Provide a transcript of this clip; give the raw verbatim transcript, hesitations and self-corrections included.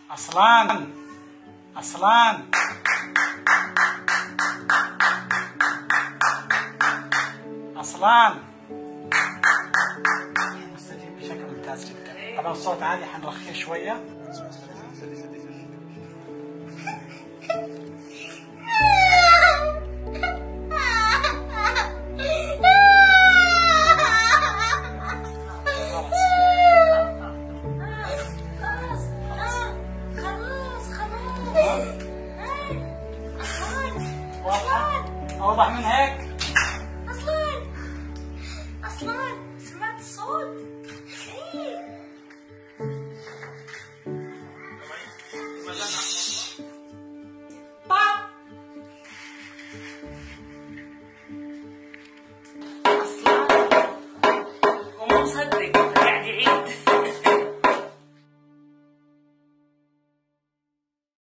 أصلان أصلان أصلان مستجيب بشكل ممتاز جدا. طبعا الصوت عالي، حنرخيه شوية. واضح؟ أوضح من هيك؟